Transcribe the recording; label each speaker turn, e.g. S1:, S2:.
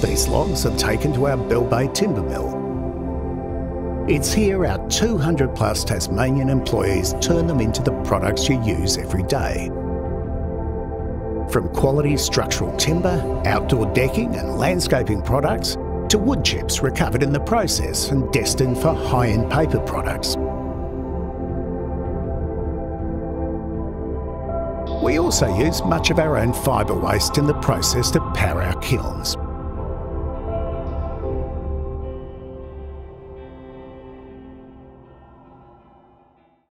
S1: These logs are taken to our Bell Bay timber mill. It's here our 200 plus Tasmanian employees turn them into the products you use every day. From quality structural timber, outdoor decking and landscaping products, to wood chips recovered in the process and destined for high-end paper products. We also use much of our own fibre waste in the process to power our kilns.